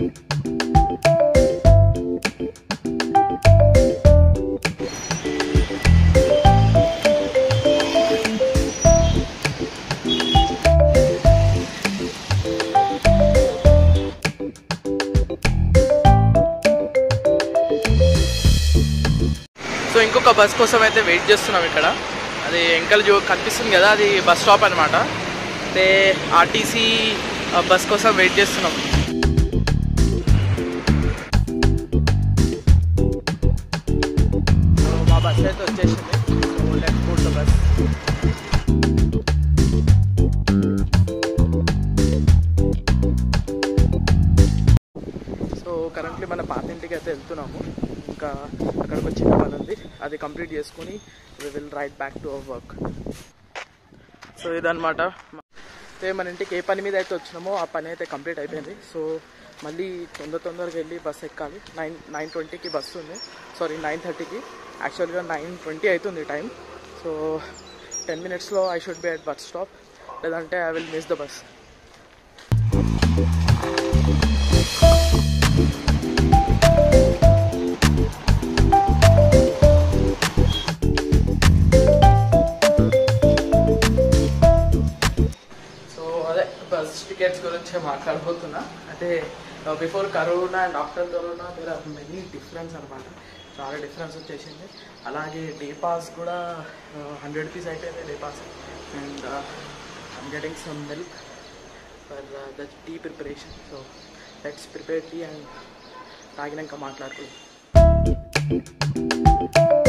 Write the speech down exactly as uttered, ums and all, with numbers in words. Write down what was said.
So ఇంకొక bus కోసం అయితే వెయిట్ చేస్తున్నాం ఇక్కడ. అది వెంకల్ జో కనిపిస్తుంది కదా, అది బస్ స్టాప్ అనమాట. అంటే ఆర్టీసీ బస్ కోసం వెయిట్ చేస్తున్నాం. మా బస్ అయితే వచ్చేసింది. So let's go to bus. So currently మన పాతింటికి అయితే వెళ్తున్నాము. ఇంకా అక్కడికి వచ్చిన పని ఉంది, అది కంప్లీట్ చేసుకుని we will right back to our work. So ఇదన్నమాట. అయితే మన ఇంటికి ఏ పని మీద అయితే వచ్చినామో ఆ పని అయితే కంప్లీట్ అయిపోయింది. సో మళ్ళీ తొందర తొందరగా వెళ్ళి బస్ ఎక్కాలి. నైన్ నైన్ ట్వంటీకి బస్సు ఉంది, సారీ నైన్ థర్టీకి. యాక్చువల్గా నైన్ ట్వంటీ అవుతుంది టైం. సో టెన్ మినిట్స్లో I should be at bus stop, లేదంటే I will miss the bus. Bus tickets గురించి మాట్లాడబోతున్నా. అంటే before corona and after corona there are many difference అనమాట. చాలా డిఫరెన్స్ వచ్చేసింది. అలాగే డే పాస్ కూడా హండ్రెడ్ రూపీస్ అయిపోయింది day pass. And I'm getting some milk for the tea preparation. So let's prepare tea అండ్ తాగినాక మాట్లాడుకుందాం.